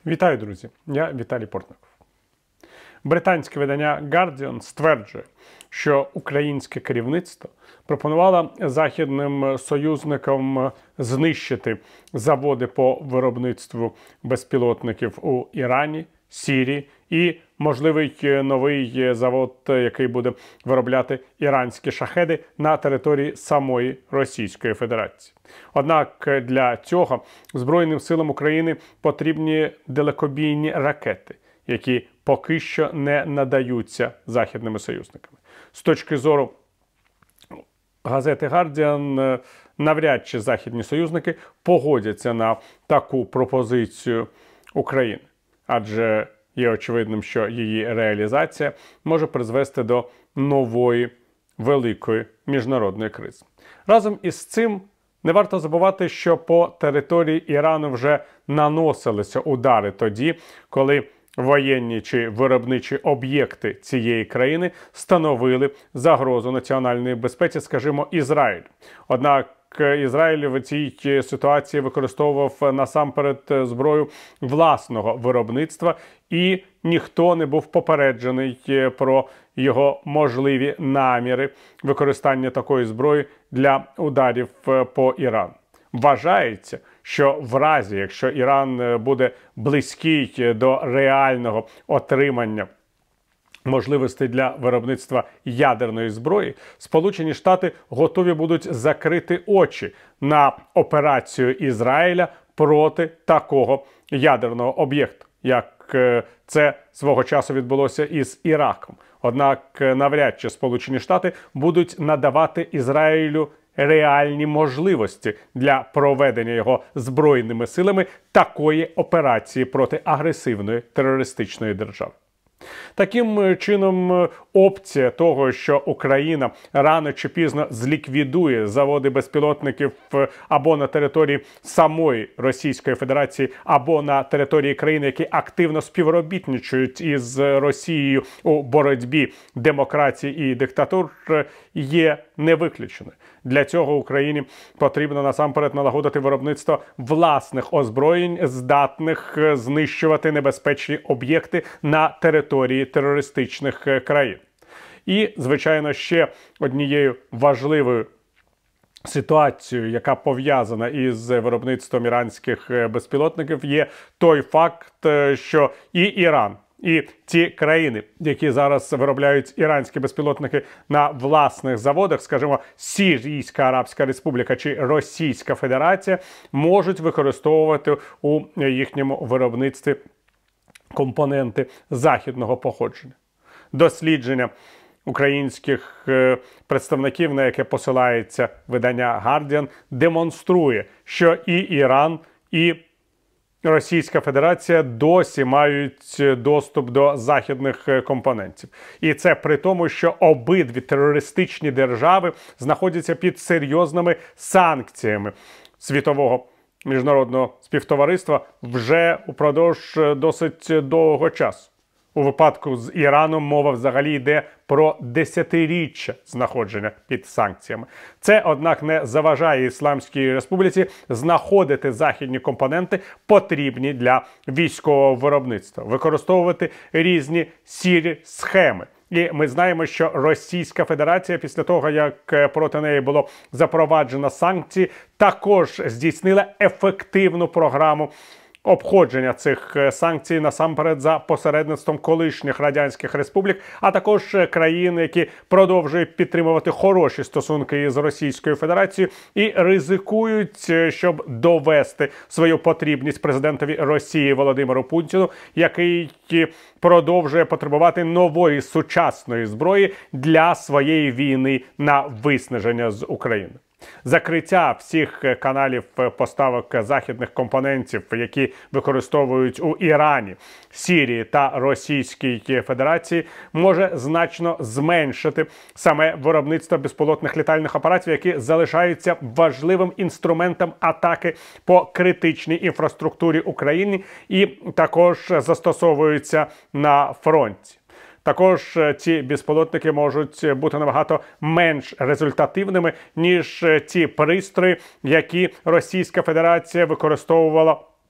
Вітаю, друзі! Я Віталій Портников. Британське видання Guardian стверджує, що українське керівництво пропонувало західним союзникам знищити заводи по виробництву безпілотників у Ірані, Сирії і можливий новий завод, який буде виробляти іранські шахеди на території самої Російської Федерації. Однак для цього Збройним силам України потрібні далекобійні ракети, які поки що не надаються західними союзниками. З точки зору газети Guardian, навряд чи західні союзники погодяться на таку пропозицію України, адже є очевидним, що її реалізація може призвести до нової великої міжнародної кризи. Разом із цим не варто забувати, що по території Ірану вже наносилися удари тоді, коли воєнні чи виробничі об'єкти цієї країни становили загрозу національної безпеці, скажімо, Ізраїль. Однак Ізраїль в цій ситуації використовував насамперед зброю власного виробництва, і ніхто не був попереджений про його можливі наміри використання такої зброї для ударів по Ірану. Вважається, що в разі, якщо Іран буде близький до реального отримання можливостей для виробництва ядерної зброї, Сполучені Штати готові будуть закрити очі на операцію Ізраїля проти такого ядерного об'єкту, як це свого часу відбулося із Іраком. Однак навряд чи Сполучені Штати будуть надавати Ізраїлю реальні можливості для проведення його збройними силами такої операції проти агресивної терористичної держави. Таким чином, опція того, що Україна рано чи пізно зліквідує заводи безпілотників або на території самої Російської Федерації, або на території країн, які активно співробітничають із Росією у боротьбі демократії і диктатур, є невиключеною. Для цього Україні потрібно насамперед налагодити виробництво власних озброєнь, здатних знищувати небезпечні об'єкти на території терористичних країн. І, звичайно, ще однією важливою ситуацією, яка пов'язана із виробництвом іранських безпілотників, є той факт, що і Іран, і ті країни, які зараз виробляють іранські безпілотники на власних заводах, скажімо, Сирійська Арабська Республіка чи Російська Федерація, можуть використовувати у їхньому виробництві компоненти західного походження. Дослідження українських представників, на яке посилається видання Guardian, демонструє, що і Іран, і Російська Федерація досі мають доступ до західних компонентів. І це при тому, що обидві терористичні держави знаходяться під серйозними санкціями світового міжнародного співтовариства вже упродовж досить довгого часу. У випадку з Іраном мова взагалі йде про десятиріччя знаходження під санкціями. Це, однак, не заважає Ісламській Республіці знаходити західні компоненти, потрібні для військового виробництва, використовувати різні сірі схеми. І ми знаємо, що Російська Федерація, після того, як проти неї було запроваджено санкції, також здійснила ефективну програму обходження цих санкцій насамперед за посередництвом колишніх радянських республік, а також країн, які продовжують підтримувати хороші стосунки із Російською Федерацією і ризикують, щоб довести свою потрібність президентові Росії Володимиру Путіну, який продовжує потребувати нової сучасної зброї для своєї війни на виснаження з Україною. Закриття всіх каналів поставок західних компонентів, які використовують у Ірані, Сирії та Російській Федерації, може значно зменшити саме виробництво безпілотних літальних апаратів, які залишаються важливим інструментом атаки по критичній інфраструктурі України і також застосовуються на фронті. Також ці безпілотники можуть бути набагато менш результативними, ніж ті пристрої, які Російська Федерація використовувала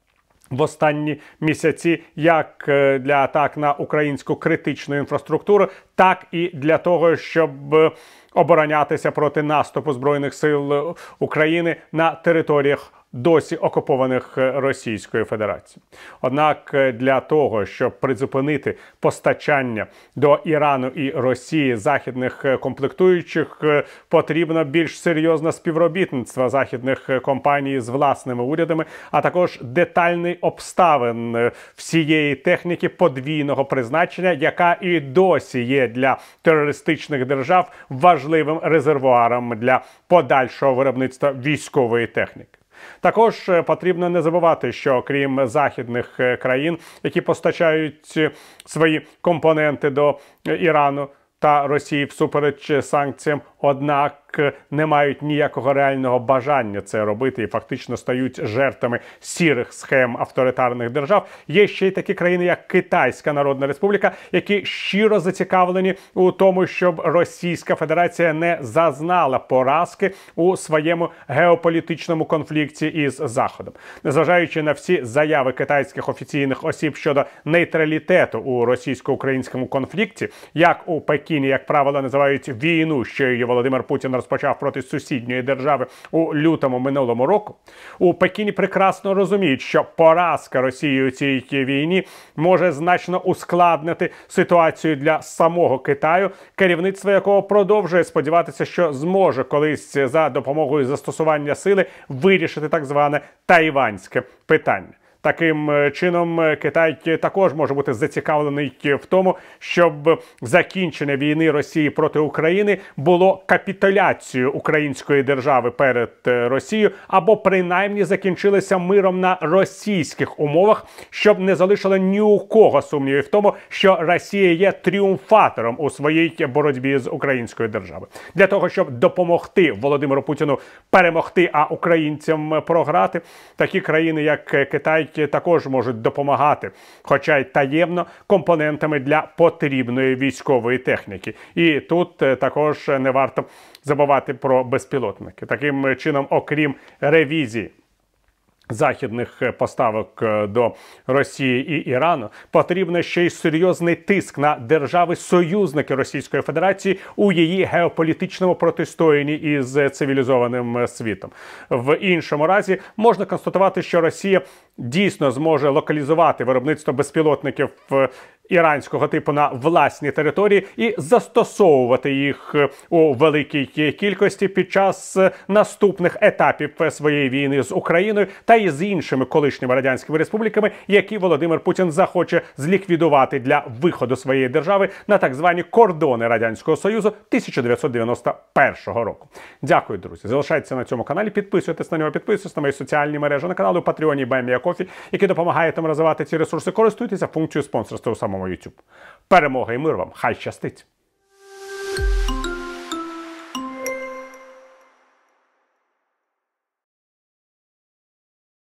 в останні місяці як для атак на українську критичну інфраструктуру, так і для того, щоб оборонятися проти наступу Збройних сил України на територіях досі окупованих Російською Федерацією. Однак для того, щоб призупинити постачання до Ірану і Росії західних комплектуючих, потрібно більш серйозне співробітництво західних компаній з власними урядами, а також детальний обставин всієї техніки подвійного призначення, яка і досі є для терористичних держав важливим резервуаром для подальшого виробництва військової техніки. Також потрібно не забувати, що крім західних країн, які постачають свої компоненти до Ірану та Росії всупереч санкціям, однак не мають ніякого реального бажання це робити і фактично стають жертвами сірих схем авторитарних держав. Є ще й такі країни, як Китайська Народна Республіка, які щиро зацікавлені у тому, щоб Російська Федерація не зазнала поразки у своєму геополітичному конфлікті із Заходом. Незважаючи на всі заяви китайських офіційних осіб щодо нейтралітету у російсько-українському конфлікті, як у Пекіні, як правило, називають війну, що її Володимир Путін розпочав проти сусідньої держави у лютому минулого року, у Пекіні прекрасно розуміють, що поразка Росії у цій війні може значно ускладнити ситуацію для самого Китаю, керівництво якого продовжує сподіватися, що зможе колись за допомогою застосування сили вирішити так зване тайванське питання. Таким чином, Китай також може бути зацікавлений в тому, щоб закінчення війни Росії проти України було капітуляцією української держави перед Росією, або принаймні закінчилося миром на російських умовах, щоб не залишило ні у кого сумнівів в тому, що Росія є тріумфатором у своїй боротьбі з українською державою. Для того, щоб допомогти Володимиру Путіну перемогти, а українцям програти, такі країни, як Китай, також можуть допомагати, хоча й таємно, компонентами для потрібної військової техніки. І тут також не варто забувати про безпілотники. Таким чином, окрім ревізії західних поставок до Росії і Ірану, потрібно ще й серйозний тиск на держави-союзники Російської Федерації у її геополітичному протистоянні із цивілізованим світом. В іншому разі можна констатувати, що Росія дійсно зможе локалізувати виробництво безпілотників іранського типу на власній території і застосовувати їх у великій кількості під час наступних етапів своєї війни з Україною та і з іншими колишніми радянськими республіками, які Володимир Путін захоче зліквідувати для виходу своєї держави на так звані кордони Радянського Союзу 1991 року. Дякую, друзі. Залишайтеся на цьому каналі, підписуйтесь на нього, підписуйтесь на мої соціальні мережі, на канали у Патреоні і BuyMeACoffee, які допомагають нам розвивати ці ресурси. Користуйтеся функцією спонсорства у самому YouTube. Перемоги і мир вам! Хай щастить!